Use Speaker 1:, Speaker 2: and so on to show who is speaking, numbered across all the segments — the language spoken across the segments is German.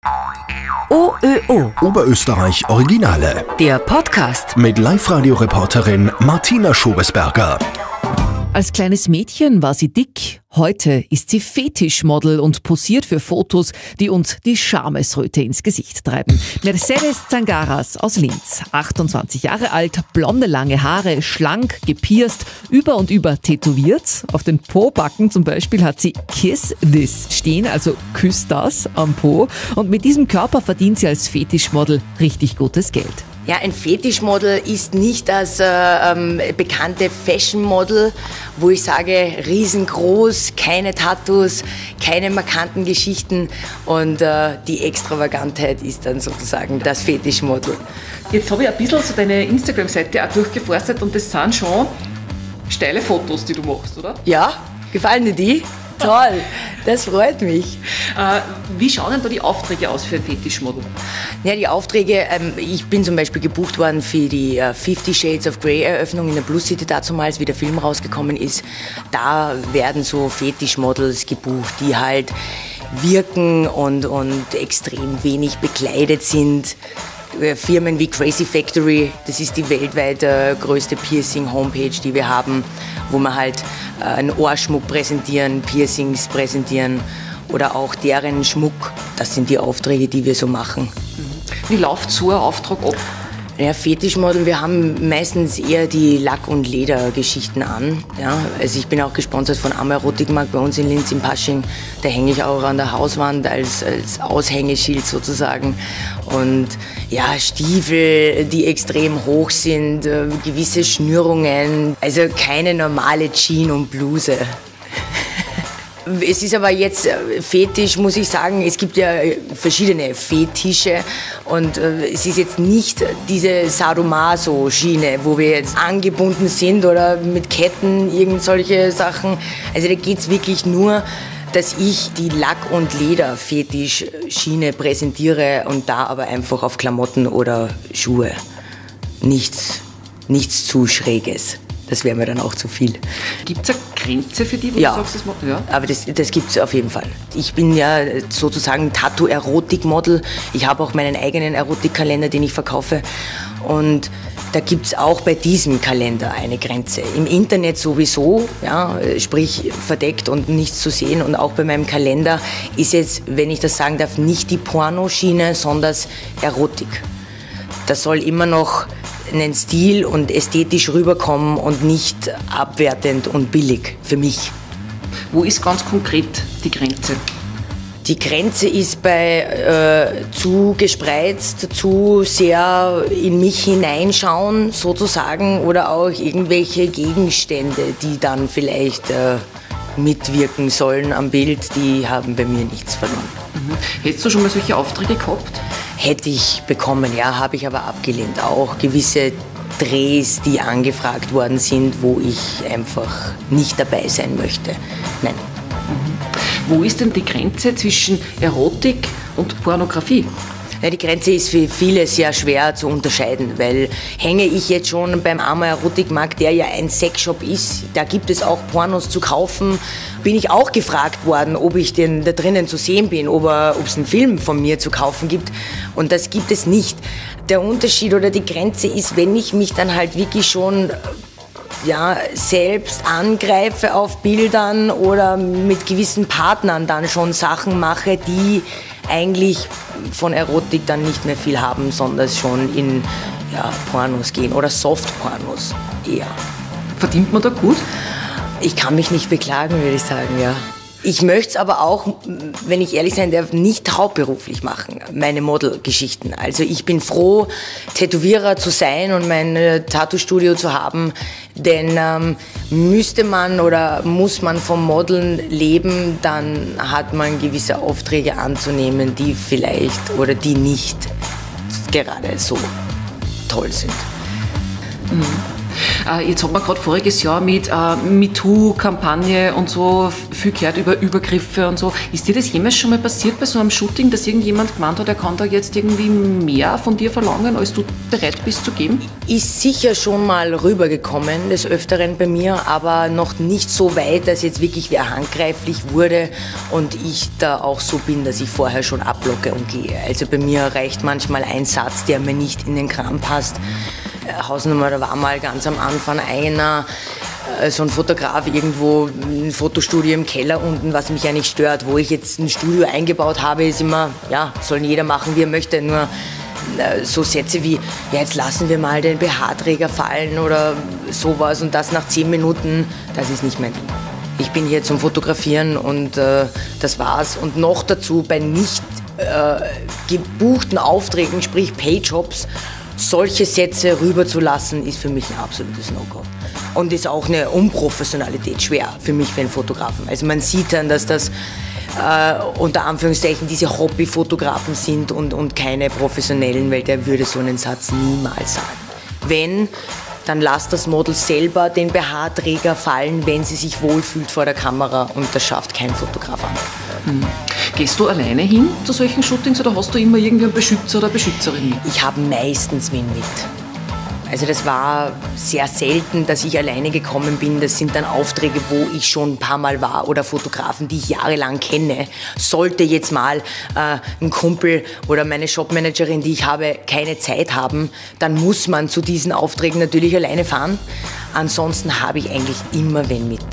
Speaker 1: OÖO
Speaker 2: Oberösterreich Originale.
Speaker 1: Der Podcast.
Speaker 2: Mit Live-Radio-Reporterin Martina Schobesberger.
Speaker 3: Als kleines Mädchen war sie dick, heute ist sie Fetischmodel und posiert für Fotos, die uns die Schamesröte ins Gesicht treiben. Mercedes Zangaras aus Linz, 28 Jahre alt, blonde lange Haare, schlank, gepierst, über und über tätowiert. Auf den Po-Backen zum Beispiel hat sie Kiss This stehen, also küss das am Po. Und mit diesem Körper verdient sie als Fetischmodel richtig gutes Geld.
Speaker 4: Ja, ein Fetischmodel ist nicht das bekannte Fashionmodel, wo ich sage, riesengroß, keine Tattoos, keine markanten Geschichten und die Extravagantheit ist dann sozusagen das Fetischmodel.
Speaker 3: Jetzt habe ich ein bisschen so deine Instagram-Seite auch durchgeforstet und das sind schon steile Fotos, die du machst, oder?
Speaker 4: Ja, gefallen dir die? Toll, das freut mich.
Speaker 3: Wie schauen denn da die Aufträge aus für ein Fetischmodel?
Speaker 4: Ja, die Aufträge, ich bin zum Beispiel gebucht worden für die 50 Shades of Grey Eröffnung in der Plus City dazumals, wie der Film rausgekommen ist. Da werden so Fetischmodels gebucht, die halt wirken und extrem wenig bekleidet sind. Firmen wie Crazy Factory, das ist die weltweit größte Piercing-Homepage, die wir haben, wo wir halt einen Ohrschmuck präsentieren, Piercings präsentieren oder auch deren Schmuck. Das sind die Aufträge, die wir so machen.
Speaker 3: Wie läuft so ein Auftrag ab?
Speaker 4: Ja, Fetischmodel, wir haben meistens eher die Lack- und Ledergeschichten an. Ja, also ich bin auch gesponsert von Am Erotikmarkt bei uns in Linz im Pasching. Da hänge ich auch an der Hauswand als Aushängeschild sozusagen. Und ja, Stiefel, die extrem hoch sind, gewisse Schnürungen, also keine normale Jeans und Bluse. Es ist aber jetzt Fetisch, muss ich sagen, es gibt ja verschiedene Fetische und es ist jetzt nicht diese Sadomaso-Schiene, wo wir jetzt angebunden sind oder mit Ketten, irgend solche Sachen. Also da geht es wirklich nur, dass ich die Lack- und Leder-Fetisch-Schiene präsentiere und da aber einfach auf Klamotten oder Schuhe. Nichts zu Schräges. Das wäre mir dann auch zu viel.
Speaker 3: Gibt es eine Grenze für die, wo
Speaker 4: Ja,
Speaker 3: du sagst, das macht? Ja,
Speaker 4: aber das gibt es auf jeden Fall. Ich bin ja sozusagen Tattoo-Erotik-Model. Ich habe auch meinen eigenen Erotikkalender, den ich verkaufe. Und da gibt es auch bei diesem Kalender eine Grenze. Im Internet sowieso, ja, sprich verdeckt und nichts zu sehen. Und auch bei meinem Kalender ist jetzt, wenn ich das sagen darf, nicht die Pornoschiene, sondern Erotik. Das soll immer noch einen Stil und ästhetisch rüberkommen und nicht abwertend und billig für mich.
Speaker 3: Wo ist ganz konkret die Grenze?
Speaker 4: Die Grenze ist bei zu gespreizt, zu sehr in mich hineinschauen sozusagen oder auch irgendwelche Gegenstände, die dann vielleicht mitwirken sollen am Bild, die haben bei mir nichts verloren.
Speaker 3: Hättest du schon mal solche Aufträge gehabt?
Speaker 4: Hätte ich bekommen, ja, habe ich aber abgelehnt. Auch gewisse Drehs, die angefragt worden sind, wo ich einfach nicht dabei sein möchte. Nein.
Speaker 3: Wo ist denn die Grenze zwischen Erotik und Pornografie?
Speaker 4: Ja, die Grenze ist für viele sehr schwer zu unterscheiden, weil hänge ich jetzt schon beim Ama Erotikmarkt, der ja ein Sexshop ist, da gibt es auch Pornos zu kaufen, bin ich auch gefragt worden, ob ich denn da drinnen zu sehen bin, ob es einen Film von mir zu kaufen gibt, und das gibt es nicht. Der Unterschied oder die Grenze ist, wenn ich mich dann halt wirklich schon selbst angreife auf Bildern oder mit gewissen Partnern dann schon Sachen mache, die eigentlich von Erotik dann nicht mehr viel haben, sondern schon in Pornos gehen oder Soft-Pornos eher.
Speaker 3: Verdient man da gut?
Speaker 4: Ich kann mich nicht beklagen, würde ich sagen, ja. Ich möchte es aber auch, wenn ich ehrlich sein darf, nicht hauptberuflich machen, meine Modelgeschichten. Also ich bin froh, Tätowierer zu sein und mein Tattoo-Studio zu haben, denn müsste man oder muss man vom Modeln leben, dann hat man gewisse Aufträge anzunehmen, die vielleicht oder die nicht gerade so toll sind.
Speaker 3: Jetzt hat man gerade voriges Jahr mit MeToo-Kampagne und so viel gehört über Übergriffe und so. Ist dir das jemals schon mal passiert bei so einem Shooting, dass irgendjemand gemeint hat, er kann da jetzt irgendwie mehr von dir verlangen, als du bereit bist zu geben?
Speaker 4: Ist sicher schon mal rübergekommen, des Öfteren bei mir, aber noch nicht so weit, dass jetzt wirklich wer handgreiflich wurde und ich da auch so bin, dass ich vorher schon abblocke und gehe. Also bei mir reicht manchmal ein Satz, der mir nicht in den Kram passt. Hausnummer, da war mal ganz am Anfang einer, so ein Fotograf irgendwo, ein Fotostudio im Keller unten, was mich ja nicht stört. Wo ich jetzt ein Studio eingebaut habe, ist immer, ja, soll jeder machen, wie er möchte, nur so Sätze wie, ja, jetzt lassen wir mal den BH-Träger fallen oder sowas und das nach 10 Minuten, das ist nicht mein Ding. Ich bin hier zum Fotografieren und das war's. Und noch dazu bei nicht gebuchten Aufträgen, sprich Payjobs, solche Sätze rüberzulassen, ist für mich ein absolutes No-Go. Und ist auch eine Unprofessionalität schwer für mich, für einen Fotografen. Also man sieht dann, dass das unter Anführungszeichen diese Hobbyfotografen sind und keine professionellen, weil der würde so einen Satz niemals sagen. Wenn, dann lasst das Model selber den BH-Träger fallen, wenn sie sich wohlfühlt vor der Kamera und das schafft kein Fotograf an.
Speaker 3: Gehst du alleine hin zu solchen Shootings oder hast du immer irgendwie einen Beschützer oder Beschützerin mit?
Speaker 4: Ich habe meistens wen mit. Also das war sehr selten, dass ich alleine gekommen bin. Das sind dann Aufträge, wo ich schon ein paar Mal war oder Fotografen, die ich jahrelang kenne. Sollte jetzt mal ein Kumpel oder meine Shopmanagerin, die ich habe, keine Zeit haben, dann muss man zu diesen Aufträgen natürlich alleine fahren. Ansonsten habe ich eigentlich immer wen mit.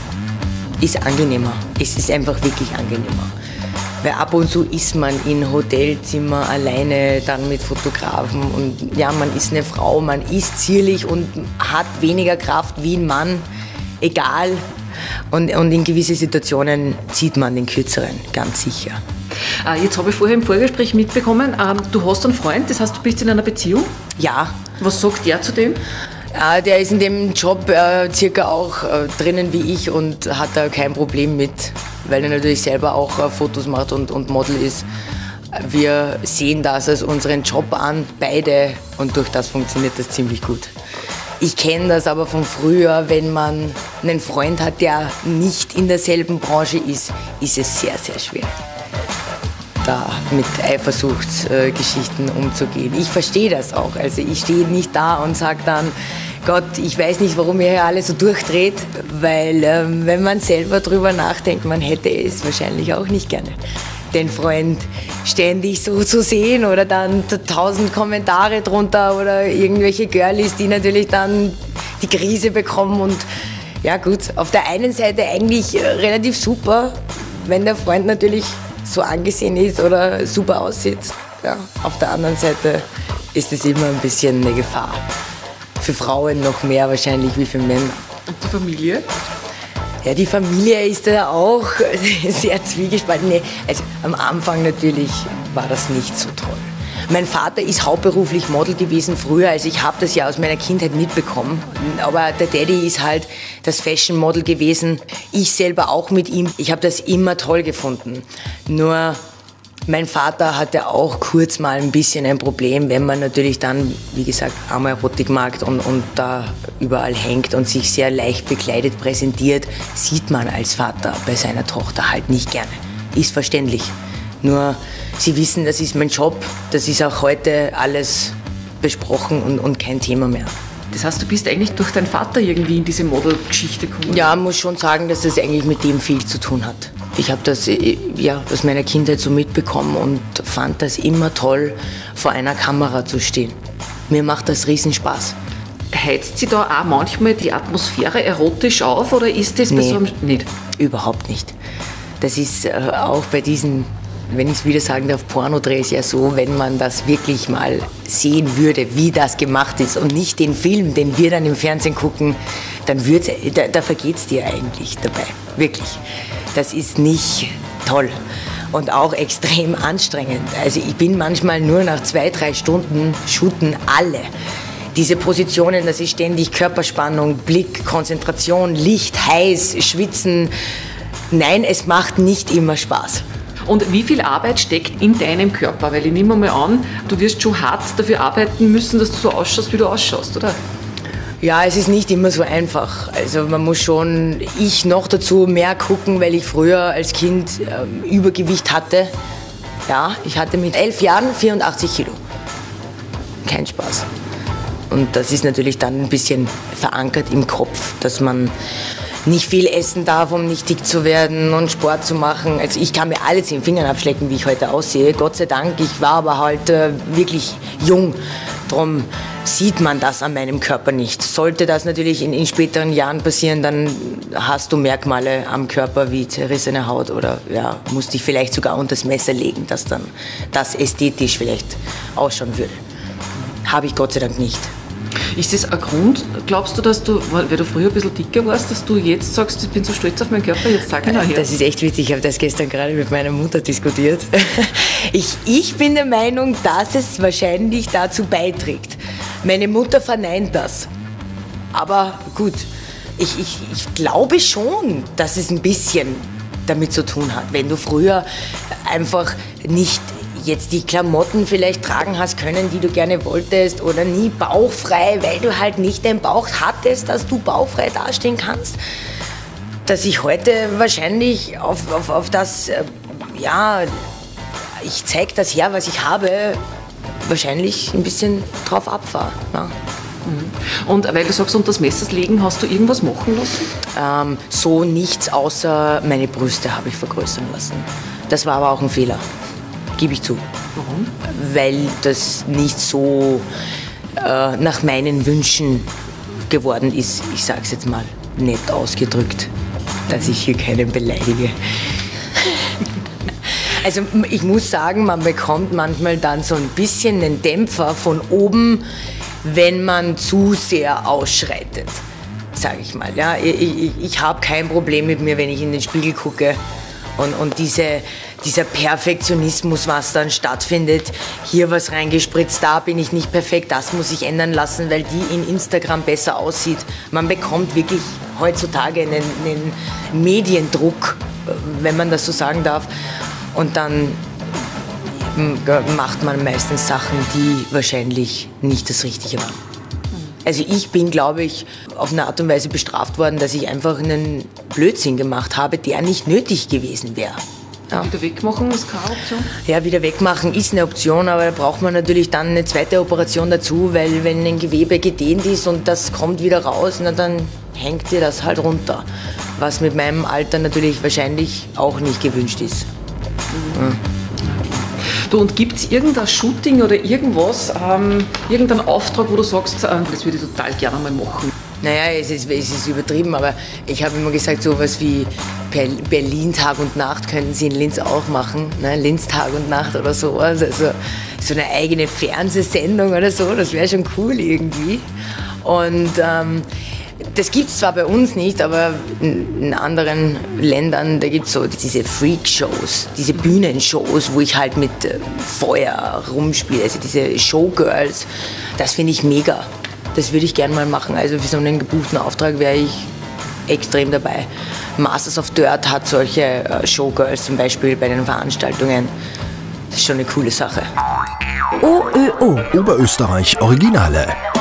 Speaker 4: Ist angenehmer. Es ist einfach wirklich angenehmer. Weil ab und zu ist man in Hotelzimmer alleine, dann mit Fotografen und ja, man ist eine Frau, man ist zierlich und hat weniger Kraft wie ein Mann, egal. Und in gewisse Situationen zieht man den Kürzeren, ganz sicher.
Speaker 3: Jetzt habe ich vorher im Vorgespräch mitbekommen, du hast einen Freund, das heißt, du bist in einer Beziehung?
Speaker 4: Ja.
Speaker 3: Was sagt der zu dem?
Speaker 4: Der ist in dem Job circa auch drinnen wie ich und hat da kein Problem mit, weil er natürlich selber auch Fotos macht und Model ist. Wir sehen das als unseren Job an, beide, und durch das funktioniert das ziemlich gut. Ich kenne das aber von früher, wenn man einen Freund hat, der nicht in derselben Branche ist, ist es sehr, sehr schwer, da mit Eifersuchtsgeschichten umzugehen. Ich verstehe das auch. Also ich stehe nicht da und sage dann, Gott, ich weiß nicht, warum ihr hier alle so durchdreht, weil wenn man selber drüber nachdenkt, man hätte es wahrscheinlich auch nicht gerne, den Freund ständig so zu sehen oder dann 1000 Kommentare drunter oder irgendwelche Girlies, die natürlich dann die Krise bekommen. Und ja gut, auf der einen Seite eigentlich relativ super, wenn der Freund natürlich so angesehen ist oder super aussieht. Ja, auf der anderen Seite ist es immer ein bisschen eine Gefahr. Für Frauen noch mehr wahrscheinlich wie für Männer.
Speaker 3: Und die Familie?
Speaker 4: Ja, die Familie ist da auch sehr zwiegespalten. Nee, also am Anfang natürlich war das nicht so toll. Mein Vater ist hauptberuflich Model gewesen früher, also ich habe das ja aus meiner Kindheit mitbekommen. Aber der Daddy ist halt das Fashion-Model gewesen. Ich selber auch mit ihm. Ich habe das immer toll gefunden. Nur mein Vater hatte auch kurz mal ein bisschen ein Problem, wenn man natürlich dann, wie gesagt, am Erotikmarkt und da überall hängt und sich sehr leicht bekleidet präsentiert, sieht man als Vater bei seiner Tochter halt nicht gerne. Ist verständlich. Nur, Sie wissen, das ist mein Job, das ist auch heute alles besprochen und kein Thema mehr.
Speaker 3: Das heißt, du bist eigentlich durch deinen Vater irgendwie in diese Modelgeschichte gekommen?
Speaker 4: Ja, muss schon sagen, dass das eigentlich mit dem viel zu tun hat. Ich habe das ja aus meiner Kindheit so mitbekommen und fand das immer toll, vor einer Kamera zu stehen. Mir macht das Riesenspaß.
Speaker 3: Heizt sie da auch manchmal die Atmosphäre erotisch auf oder ist das bei so einem nicht?
Speaker 4: Überhaupt nicht. Das ist auch bei diesen, wenn ich es wieder sagen darf, Pornodrehs ja so, wenn man das wirklich mal sehen würde, wie das gemacht ist und nicht den Film, den wir dann im Fernsehen gucken, dann da vergeht es dir eigentlich dabei. Wirklich. Das ist nicht toll und auch extrem anstrengend. Also ich bin manchmal nur nach 2-3 Stunden shooten alle. Diese Positionen, das ist ständig Körperspannung, Blick, Konzentration, Licht, heiß, Schwitzen. Nein, es macht nicht immer Spaß.
Speaker 3: Und wie viel Arbeit steckt in deinem Körper? Weil ich nehme mal an, du wirst schon hart dafür arbeiten müssen, dass du so ausschaust, wie du ausschaust, oder?
Speaker 4: Ja, es ist nicht immer so einfach. Also man muss schon, ich noch dazu mehr gucken, weil ich früher als Kind Übergewicht hatte. Ja, ich hatte mit 11 Jahren 84 Kilo. Kein Spaß. Und das ist natürlich dann ein bisschen verankert im Kopf, dass man nicht viel essen darf, um nicht dick zu werden und Sport zu machen. Also ich kann mir alles in den Fingern abschlecken, wie ich heute aussehe. Gott sei Dank, ich war aber halt wirklich jung. Darum sieht man das an meinem Körper nicht. Sollte das natürlich in späteren Jahren passieren, dann hast du Merkmale am Körper wie zerrissene Haut oder ja, musst dich vielleicht sogar unter das Messer legen, dass dann das ästhetisch vielleicht ausschauen würde. Habe ich Gott sei Dank nicht.
Speaker 3: Ist das ein Grund, glaubst du, dass du, weil du früher ein bisschen dicker warst, dass du jetzt sagst, ich bin so stolz auf meinen Körper, jetzt sag ich nachher?
Speaker 4: Das ist echt witzig, ich habe das gestern gerade mit meiner Mutter diskutiert. Ich bin der Meinung, dass es wahrscheinlich dazu beiträgt. Meine Mutter verneint das. Aber gut, ich glaube schon, dass es ein bisschen damit zu tun hat. Wenn du früher einfach nicht jetzt die Klamotten vielleicht tragen hast können, die du gerne wolltest oder nie bauchfrei, weil du halt nicht den Bauch hattest, dass du bauchfrei dastehen kannst, dass ich heute wahrscheinlich auf das, ja, ich zeige das her, was ich habe, wahrscheinlich ein bisschen drauf abfahre. Ja.
Speaker 3: Und weil du sagst, unter das Messer legen, hast du irgendwas machen lassen?
Speaker 4: So nichts, außer meine Brüste habe ich vergrößern lassen. Das war aber auch ein Fehler. Gebe ich zu.
Speaker 3: Warum?
Speaker 4: Weil das nicht so nach meinen Wünschen geworden ist. Ich sage es jetzt mal nett ausgedrückt, dass ich hier keinen beleidige. Also ich muss sagen, man bekommt manchmal dann so ein bisschen einen Dämpfer von oben, wenn man zu sehr ausschreitet, sage ich mal. Ja, ich habe kein Problem mit mir, wenn ich in den Spiegel gucke. Und dieser Perfektionismus, was dann stattfindet, hier was reingespritzt, da bin ich nicht perfekt, das muss ich ändern lassen, weil die in Instagram besser aussieht. Man bekommt wirklich heutzutage einen Mediendruck, wenn man das so sagen darf. Und dann macht man meistens Sachen, die wahrscheinlich nicht das Richtige waren. Also ich bin, glaube ich, auf eine Art und Weise bestraft worden, dass ich einfach einen Blödsinn gemacht habe, der nicht nötig gewesen wäre. Ja.
Speaker 3: Wieder wegmachen ist keine Option?
Speaker 4: Ja, wieder wegmachen ist eine Option, aber da braucht man natürlich dann eine zweite Operation dazu, weil wenn ein Gewebe gedehnt ist und das kommt wieder raus, na, dann hängt dir das halt runter. Was mit meinem Alter natürlich wahrscheinlich auch nicht gewünscht ist. Ja.
Speaker 3: Du, und gibt es irgendein Shooting oder irgendwas, irgendeinen Auftrag, wo du sagst, das würde ich total gerne mal machen?
Speaker 4: Naja, es ist übertrieben, aber ich habe immer gesagt, sowas wie Berlin Tag und Nacht könnten sie in Linz auch machen. Ne? Linz Tag und Nacht oder so. Also so eine eigene Fernsehsendung oder so, das wäre schon cool irgendwie. Und das gibt es zwar bei uns nicht, aber in anderen Ländern, da gibt es so diese Freak-Shows, diese Bühnenshows, wo ich halt mit Feuer rumspiele, also diese Showgirls. Das finde ich mega. Das würde ich gerne mal machen. Also für so einen gebuchten Auftrag wäre ich extrem dabei. Masters of Dirt hat solche Showgirls zum Beispiel bei den Veranstaltungen. Das ist schon eine coole Sache.
Speaker 2: OÖO Oberösterreich Originale.